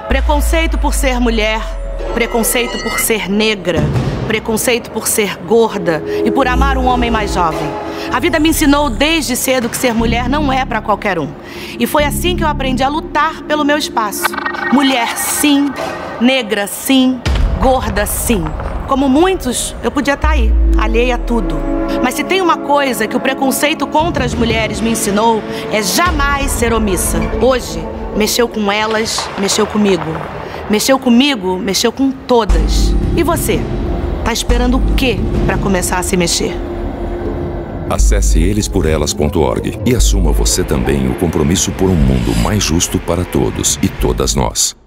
Preconceito por ser mulher, preconceito por ser negra, preconceito por ser gorda e por amar um homem mais jovem. A vida me ensinou desde cedo que ser mulher não é para qualquer um. E foi assim que eu aprendi a lutar pelo meu espaço. Mulher sim, negra sim, gorda sim. Como muitos, eu podia estar aí, alheia a tudo. Mas se tem uma coisa que o preconceito contra as mulheres me ensinou, é jamais ser omissa. Hoje, mexeu com elas, mexeu comigo. Mexeu comigo, mexeu com todas. E você? Tá esperando o quê para começar a se mexer? Acesse elesporelas.org e assuma você também o compromisso por um mundo mais justo para todos e todas nós.